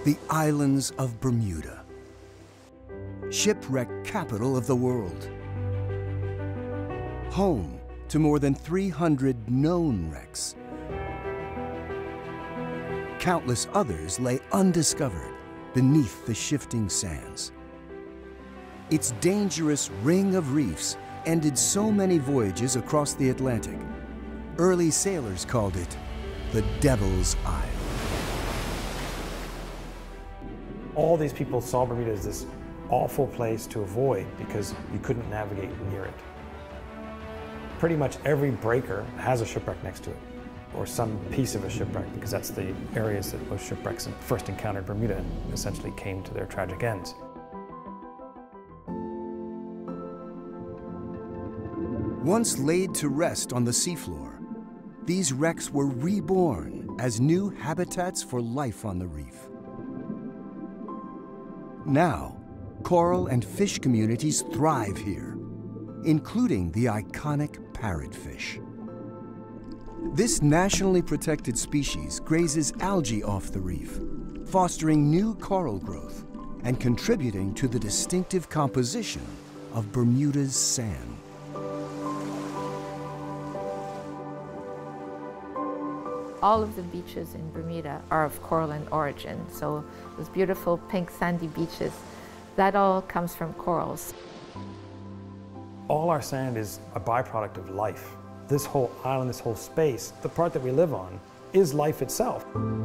the islands of Bermuda, shipwreck capital of the world, home to more than 300 known wrecks. Countless others lay undiscovered beneath the shifting sands. Its dangerous ring of reefs ended so many voyages across the Atlantic. Early sailors called it the Devil's Isle. All these people saw Bermuda as this awful place to avoid because you couldn't navigate near it. Pretty much every breaker has a shipwreck next to it, or some piece of a shipwreck, because that's the areas that most shipwrecks first encountered Bermuda and essentially came to their tragic ends. Once laid to rest on the seafloor, these wrecks were reborn as new habitats for life on the reef. Now, coral and fish communities thrive here, including the iconic parrotfish. This nationally protected species grazes algae off the reef, fostering new coral growth and contributing to the distinctive composition of Bermuda's sand. All of the beaches in Bermuda are of coral in origin, so those beautiful pink sandy beaches, that all comes from corals. All our sand is a byproduct of life. This whole island, this whole space, the part that we live on, is life itself.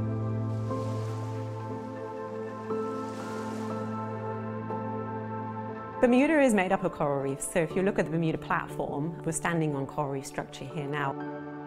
Bermuda is made up of coral reefs, so if you look at the Bermuda platform, we're standing on coral reef structure here now.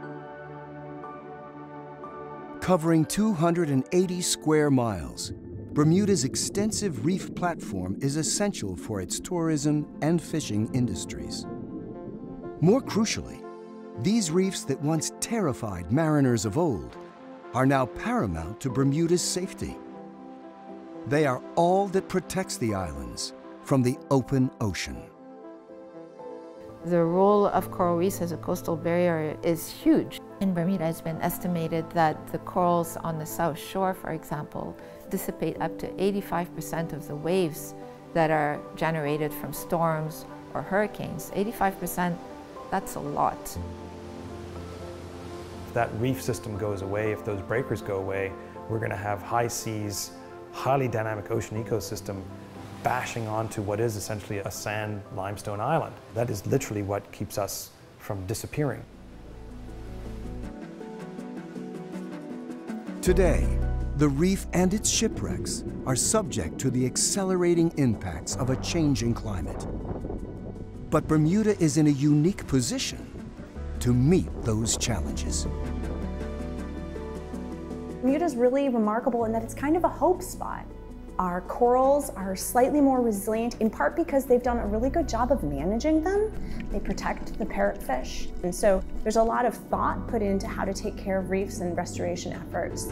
Covering 280 square miles, Bermuda's extensive reef platform is essential for its tourism and fishing industries. More crucially, these reefs that once terrified mariners of old are now paramount to Bermuda's safety. They are all that protects the islands from the open ocean. The role of coral reefs as a coastal barrier is huge. In Bermuda, it's been estimated that the corals on the South Shore, for example, dissipate up to 85% of the waves that are generated from storms or hurricanes. 85%, that's a lot. If that reef system goes away, if those breakers go away, we're going to have high seas, highly dynamic ocean ecosystem bashing onto what is essentially a sand limestone island. That is literally what keeps us from disappearing. Today, the reef and its shipwrecks are subject to the accelerating impacts of a changing climate. But Bermuda is in a unique position to meet those challenges. Bermuda is really remarkable in that it's kind of a hope spot. Our corals are slightly more resilient, in part because they've done a really good job of managing them. They protect the parrotfish. And so there's a lot of thought put into how to take care of reefs and restoration efforts.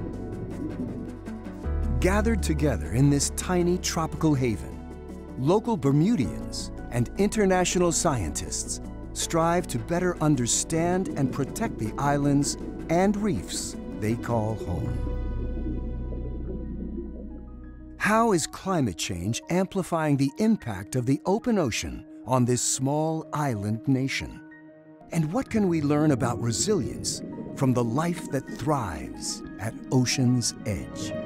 Gathered together in this tiny tropical haven, local Bermudians and international scientists strive to better understand and protect the islands and reefs they call home. How is climate change amplifying the impact of the open ocean on this small island nation? And what can we learn about resilience from the life that thrives at ocean's edge?